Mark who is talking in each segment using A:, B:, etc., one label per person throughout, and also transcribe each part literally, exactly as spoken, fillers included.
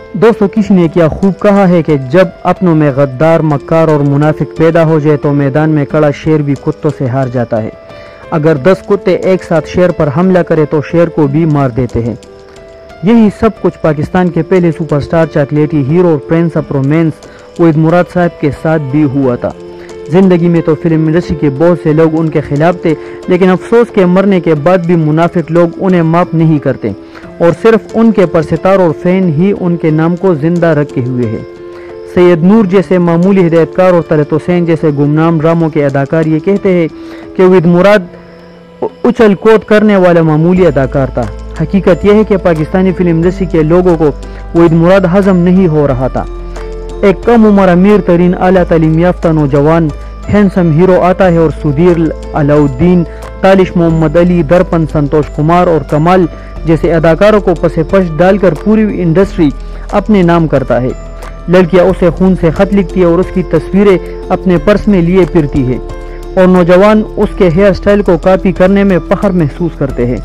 A: دوستو کسی نے کیا خوب کہا ہے کہ جب اپنوں میں غدار، مکار اور منافق پیدا ہو جائے تو میدان میں کڑا شیر بھی کتوں سے ہار جاتا ہے۔ اگر دس کتے ایک ساتھ شیر پر حملہ کرے تو شیر کو بھی مار دیتے ہیں۔ یہی سب کچھ پاکستان کے پہلے سپر سٹار چاکلیٹی ہیرو اور prince of romance Waheed Murad صاحب کے ساتھ بھی ہوا تھا۔ زندگی میں تو فلم انڈسٹری کے بہت سے لوگ ان کے خلاف تھے، لیکن افسوس کے مرنے کے بعد بھی منافق لوگ انہیں معاف نہیں کرتے اور صرف ان کے پرستار اور فین ہی ان کے نام کو زندہ رکھے ہوئے ہیں۔ سید نور جیسے معمولی ہدایتکار اور طلعت حسین جیسے گمنام ڈراموں کے اداکار یہ کہتے ہیں کہ وحید مراد اچھل کود کرنے والا معمولی اداکار تھا۔ حقیقت یہ ہے کہ پاکستانی فلم انڈسٹری کے لوگوں کو وحید مراد ہضم نہیں ہو رہا تھا۔ ایک کم عمر امیر ترین اعلیٰ تعلیم یافتہ نوجوان ہینسم ہیرو آتا ہے اور سدھیر، علاؤالدین، تالش محمد علی، درپن، سنتوش کمار اور کمال جیسے اداکاروں کو پس پش ڈال کر پوری انڈسٹری اپنے نام کرتا ہے۔ لڑکیاں اسے خون سے خط لکھتی ہے اور اس کی تصویریں اپنے پرس میں لیے پھرتی ہے اور نوجوان اس کے ہیئر سٹائل کو کاپی کرنے میں فخر محسوس کرتے ہیں۔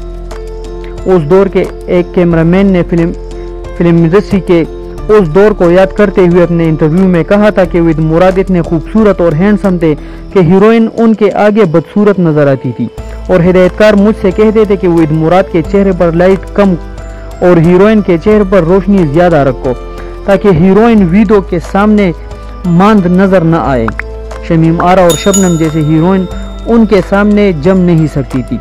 A: اس دور کے ایک کیمرہ مین نے فلم فلم انڈسٹری کے اس دور کو یاد کرتے ہوئے اپنے انٹرویو میں کہا تھا کہ وحید مراد اتنے خوبصورت اور ہینڈسم تھے کہ ہیروئن ان کے آگے بدصورت نظر آتی تھی، اور ہدایتکار مجھ سے کہتے تھے کہ وحید مراد کے چہرے پر لائٹ کم اور ہیروئن کے چہرے پر روشنی زیادہ رکھو تاکہ ہیروئن ویڈیو کے سامنے ماند نظر نہ آئے۔ شمیم آرا اور شبنم جیسے ہیروئن ان کے سامنے جم نہیں سکتی تھی،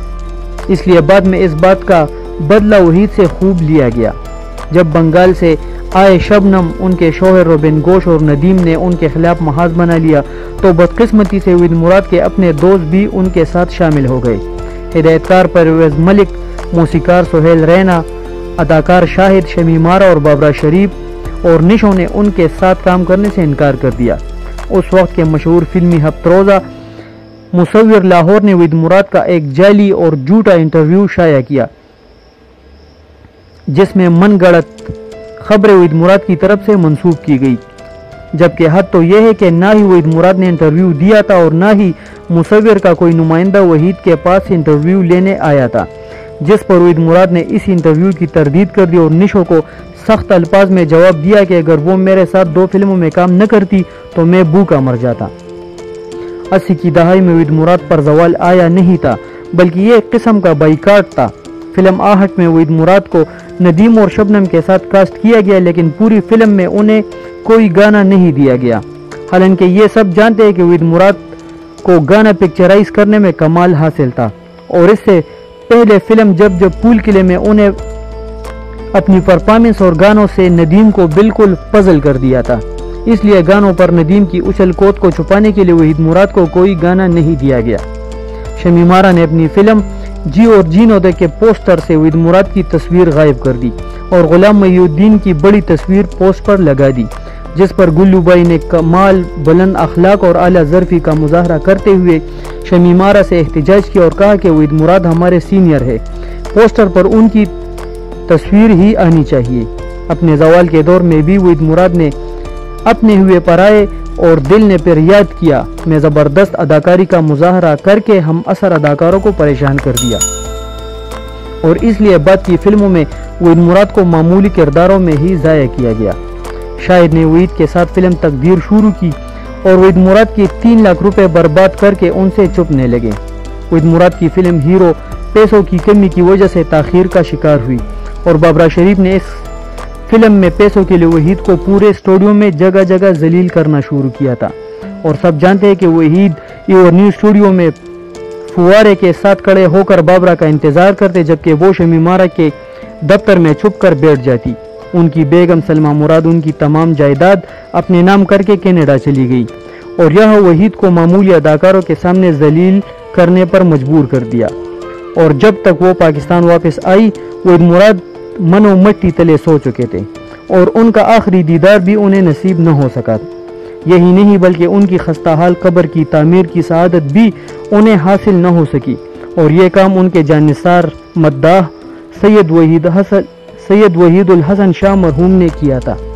A: اس لیے بعد میں اس بات کا بدلہ وحید سے خوب لیا گیا۔ جب بنگال سے آئے شبنم ان کے شوہر روبن گوش اور ندیم نے ان کے خلاف محاذ بنا لیا تو بدقسمتی سے وحید مراد کے اپنے دوست بھی ان کے ساتھ شامل ہو گئے۔ ہدایتکار پرویز ملک، موسیقار سہیل رینا، اداکار شاہد، شمیم آرا اور بابرا شریف اور نشو نے ان کے ساتھ کام کرنے سے انکار کر دیا۔ اس وقت کے مشہور فلمی ہفت روزہ مصور لاہور نے وحید مراد کا ایک جعلی اور جھوٹا انٹرویو شائع کیا جس میں من گڑت خبریں وحید مراد کی طرف سے منسوب کی گئی، جبکہ حد تو یہ ہے کہ نہ ہی وحید مراد نے انٹرویو دیا تھا اور نہ ہی مصور کا کوئی نمائندہ وحید کے پاس انٹرویو لینے آیا تھا، جس پر وحید مراد نے اس انٹرویو کی تردید کر دی اور نشو کو سخت الفاظ میں جواب دیا کہ اگر وہ میرے ساتھ دو فلموں میں کام نہ کرتی تو میں بھوکا مر جاتا۔ اسی کی دہائی میں وحید مراد پر زوال آیا نہیں تھا، بلکہ یہ ایک قسم کا بائیکاٹ تھا۔ فلم آہٹ میں وحید مراد کو ندیم اور شبنم کے ساتھ کاسٹ کیا گیا، لیکن پوری فلم میں انہیں کوئی گانا نہیں دیا گیا، حالانکہ یہ سب جانتے ہیں کہ وحید مراد کو گانا پکچرائز کرنے میں کمال حاصل تھا، اور اس سے پہلے فلم جب جب پھول قلعے میں انہیں اپنی پرفارمنس اور گانوں سے ندیم کو بالکل پزل کر دیا تھا، اس لیے گانوں پر ندیم کی اچھل کود کو چھپانے کے لیے وحید مراد کو کوئی گانا نہیں دیا گیا۔ شمیم آرا نے اپنی فلم جی اور جینو دے کے پوسٹر سے وحید مراد کی تصویر غائب کر دی اور غلام محی الدین کی بڑی تصویر پوسٹ پر لگا دی، جس پر گلو بائی نے کمال، بلند اخلاق اور اعلیٰ ظرفی کا مظاہرہ کرتے ہوئے شمیم آرا سے احتجاج کیا اور کہا کہ وحید مراد ہمارے سینئر ہے، پوسٹر پر ان کی تصویر ہی آنی چاہیے۔ اپنے زوال کے دور میں بھی وحید مراد نے اپنے ہوئے پرائے اور دل نے پھر یاد کیا میں زبردست اداکاری کا مظاہرہ کر کے ہم اثر اداکاروں کو پریشان کر دیا، اور اس لیے بعد کی فلموں میں وحید مراد کو معمولی کرداروں میں ہی ضائع کیا گیا۔ شاہد نے وحید کے ساتھ فلم تقدیر شروع کی اور وحید مراد کی تین لاکھ روپے برباد کر کے ان سے چپنے لگے۔ وحید مراد کی فلم ہیرو پیسوں کی کمی کی وجہ سے تاخیر کا شکار ہوئی اور بابرا شریف نے اس فلم میں پیسوں کے لیے وحید کو پورے اسٹوڈیو میں جگہ جگہ ذلیل کرنا شروع کیا تھا، اور سب جانتے ہیں کہ وحید ایور نیو اسٹوڈیو میں فوارے کے ساتھ کھڑے ہو کر بابرا کا انتظار کرتے، جبکہ وہ شمیم آرا کے دفتر میں چھپ کر بیٹھ جاتی۔ ان کی بیگم سلمہ مراد ان کی تمام جائیداد اپنے نام کر کے کینیڈا چلی گئی اور یہاں وحید کو معمولی اداکاروں کے سامنے ذلیل کرنے پر مجبور کر دیا، اور جب تک وہ پاکستان واپس آئی وحید مراد منو مٹی تلے سو چکے تھے اور ان کا آخری دیدار بھی انہیں نصیب نہ ہو سکا۔ یہی نہیں بلکہ ان کی خستہ حال قبر کی تعمیر کی سعادت بھی انہیں حاصل نہ ہو سکی، اور یہ کام ان کے جانثار مداح سید وحید حسن سید وحید الحسن شاہ مرحوم نے کیا تھا۔